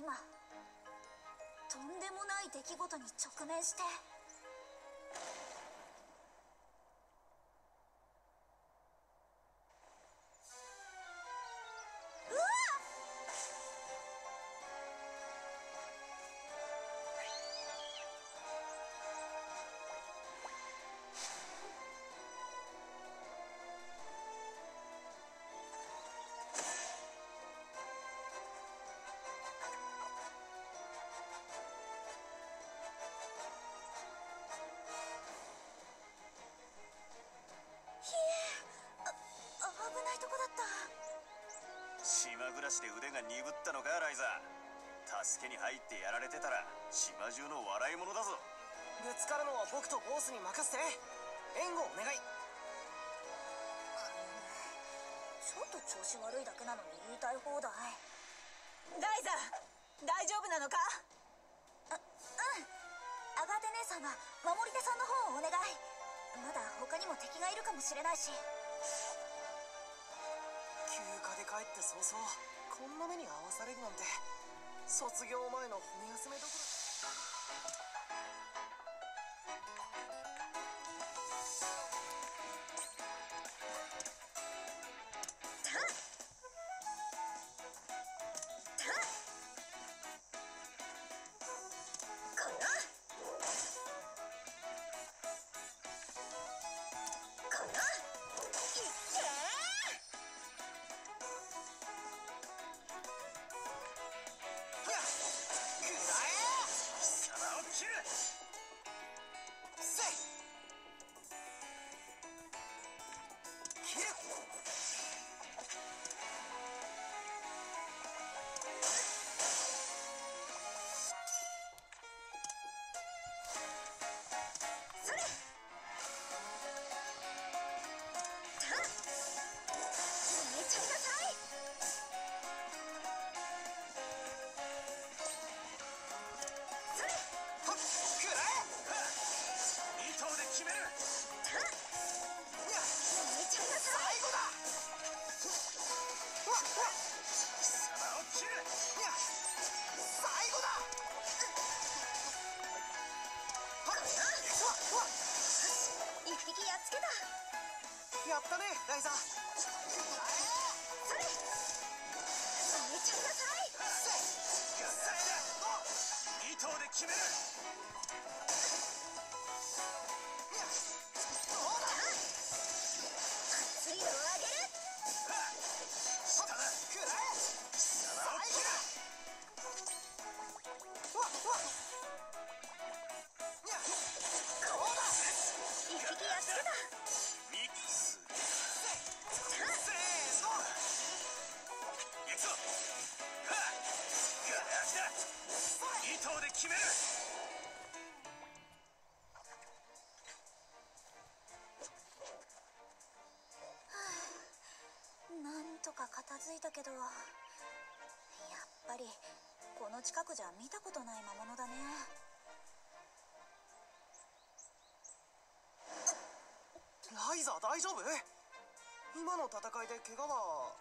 今とんでもない出来事に直面して。危ないとこだった。 島暮らしで腕が鈍ったのかライザー。助けに入ってやられてたら島中の笑い物だぞ。 ぶつかるのは僕とボスに任せて。援護お願い。 ちょっと調子悪いだけなのに言いたい放題。 ライザー、大丈夫なのか？ アガーテ姉さんは守り手さんの方をお願い。まだ他にも敵がいるかもしれないし。 休暇で帰って早々こんな目に遭わされるなんて。卒業前の骨休めどころ。やったねライザー。 それ止めちゃいなさい。 2投で決める。 熱いのをあげる。 下だ。 くらえ。 貴様を切る。 一匹やっつけた。 ミックス。2投で決める。 なんとか片付いたけど、やっぱりこの近くじゃ見たことない魔物だね。 ライザー大丈夫？今の戦いで怪我は。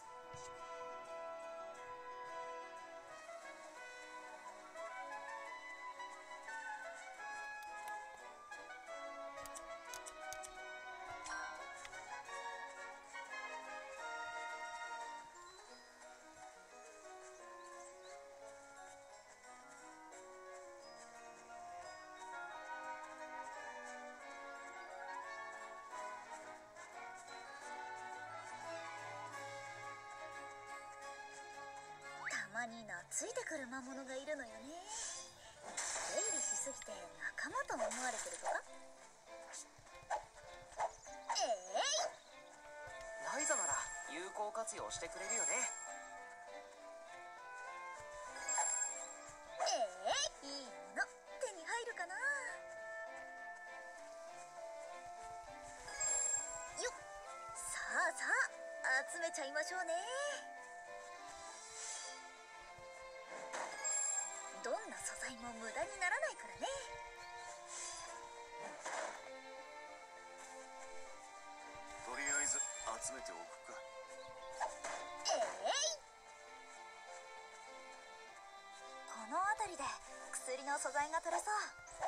たまに懐いてくる魔物がいるのよね。出入りしすぎて仲間と思われてるとか。 ライザなら有効活用してくれるよね。 いいもの手に入るかな。よっ、さあさあ集めちゃいましょうね。どんな素材も無駄にならないからね。 とりあえず集めておくか。 この辺りで薬の素材が取れそう。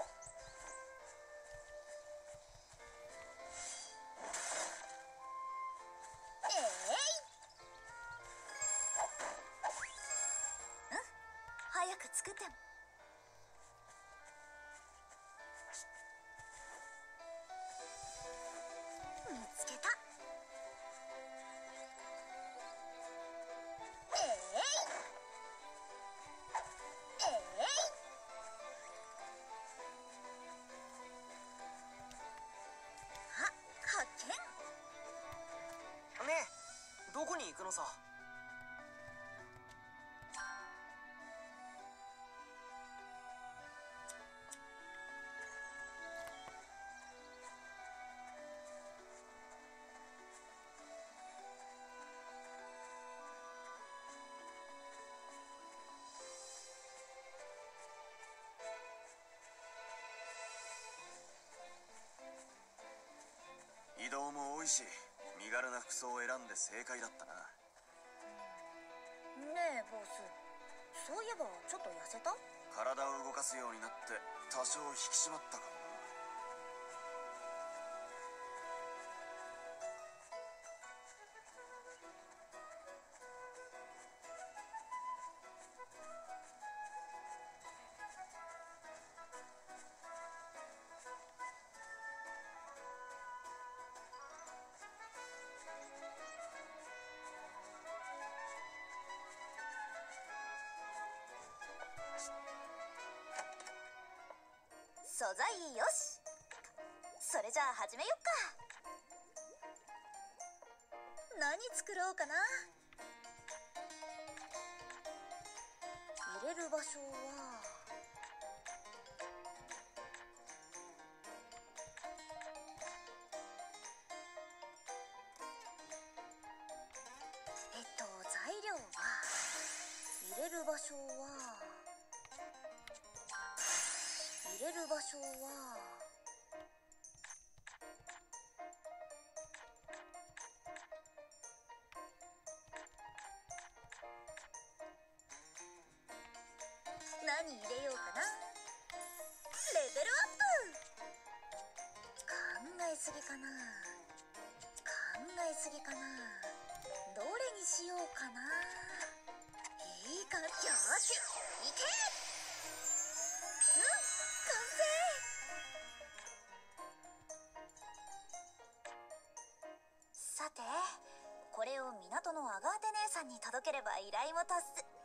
早く作っても。見つけた。発見。 ねえ、どこに行くのさ。 移動も多いし、身軽な服装を選んで正解だったな。 ねえボス、そういえばちょっと痩せた？ 体を動かすようになって多少引き締まったかもな。 素材よし。それじゃあ始めよっか。何作ろうかな。入れる場所は材料は入れる場所は何入れようかな。レベルアップ。考えすぎかな。どれにしようかな。いいか、よし、いけ。完成。さて、これを港のアガーテ姉さんに届ければ依頼も達す。